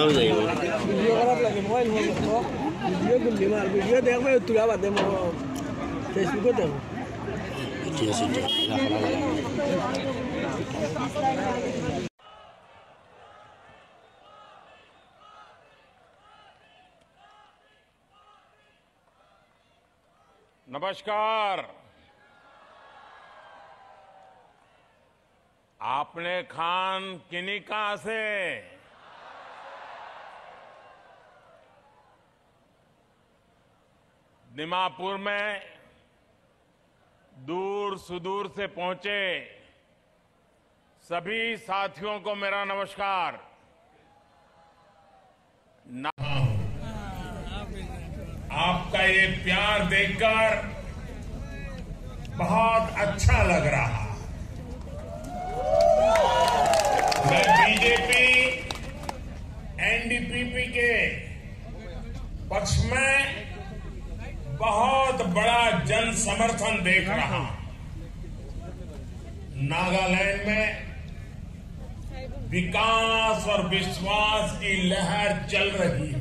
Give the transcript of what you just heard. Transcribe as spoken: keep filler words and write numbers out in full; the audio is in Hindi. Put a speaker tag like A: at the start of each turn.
A: ना हो जाएगा
B: वीडियो खराब लगे मोबाइल हो तो वीडियो गुल्ली मार वीडियो देख मैं तू क्या बात है मो फेसबुक पे देखो
A: ठीक है ठीक है
C: नमस्कार। आपने खान किन्हीं कहां से? दिमापुर में दूर सुदूर से पहुंचे सभी साथियों को मेरा नमस्कार। आपका ये प्यार देखकर बहुत अच्छा लग रहा। मैं बीजेपी एनडीपीपी के पक्ष में बहुत बड़ा जन समर्थन देख रहा हूं। नागालैंड में विकास और विश्वास की लहर चल रही है।